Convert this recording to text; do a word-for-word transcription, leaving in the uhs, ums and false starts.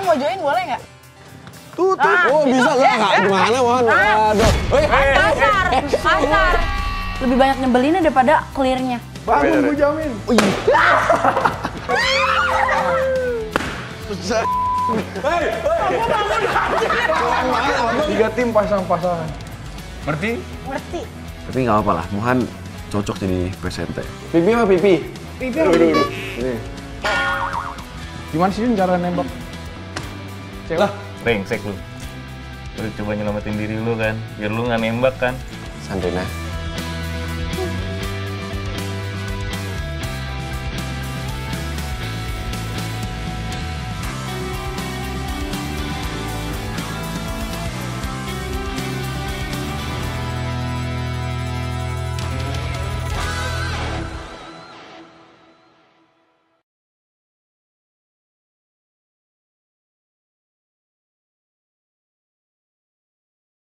Mohan mau join boleh nggak? Tuh, tuh. Ah, oh, bisa lah. Nggak gimana, Mohan? Aduh. Hei, kasar, kasar. Lebih banyak nyebelinnya daripada clear-nya. Bangun, gue jamin. Oh iya. Susah. Hei, Tiga tim pasang-pasangan. Ngerti? Ngerti. tapi nggak apa-apa lah, Mohan cocok jadi presenter. Pipi apa pipi? Pipi apa pipi? Ini. Gimana sih Jun cara nembak? Cek lah. Brengsek lu. Lu coba nyelamatin diri lu kan, biar lu nggak nembak kan. Santai nah.